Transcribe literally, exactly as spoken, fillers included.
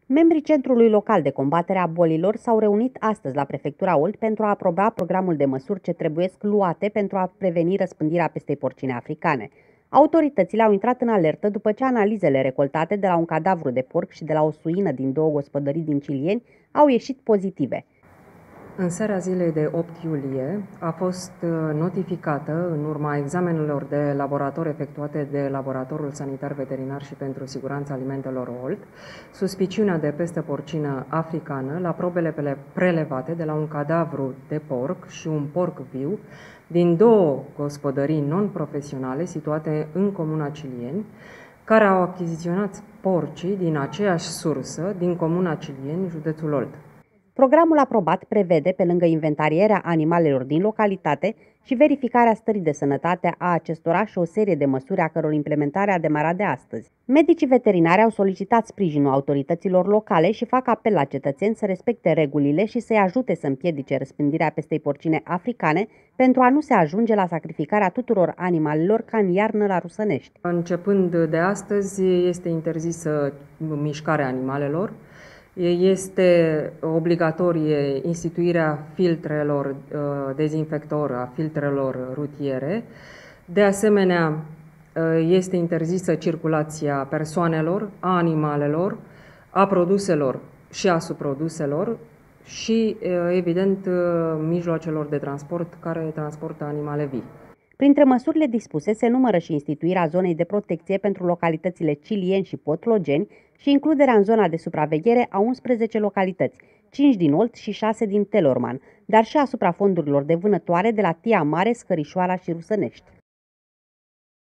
Membrii Centrului Local de Combatere a Bolilor s-au reunit astăzi la Prefectura Olt pentru a aproba programul de măsuri ce trebuie luate pentru a preveni răspândirea pestei porcine africane. Autoritățile au intrat în alertă după ce analizele recoltate de la un cadavru de porc și de la o suină din două gospodării din Cilieni au ieșit pozitive. În seara zilei de opt iulie a fost notificată, în urma examenelor de laborator efectuate de Laboratorul Sanitar Veterinar și pentru Siguranța Alimentelor Olt, suspiciunea de pestă porcină africană la probele prelevate de la un cadavru de porc și un porc viu din două gospodării non-profesionale situate în comuna Cilieni, care au achiziționat porcii din aceeași sursă din comuna Cilieni, județul Olt. Programul aprobat prevede, pe lângă inventarierea animalelor din localitate și verificarea stării de sănătate a acestora și o serie de măsuri a căror implementare a demarat de astăzi. Medicii veterinari au solicitat sprijinul autorităților locale și fac apel la cetățeni să respecte regulile și să-i ajute să împiedice răspândirea pestei porcine africane pentru a nu se ajunge la sacrificarea tuturor animalelor ca în iarnă la Rusănești. Începând de astăzi este interzisă mișcarea animalelor. Este obligatorie instituirea filtrelor dezinfector, a filtrelor rutiere. De asemenea, este interzisă circulația persoanelor, a animalelor, a produselor și a subproduselor și, evident, mijloacelor de transport care transportă animale vii. Printre măsurile dispuse se numără și instituirea zonei de protecție pentru localitățile Cilieni și Potlogeni și includerea în zona de supraveghere a unsprezece localități, cinci din Olt și șase din Telorman, dar și asupra fondurilor de vânătoare de la Tia Mare, Scărișoara și Rusănești.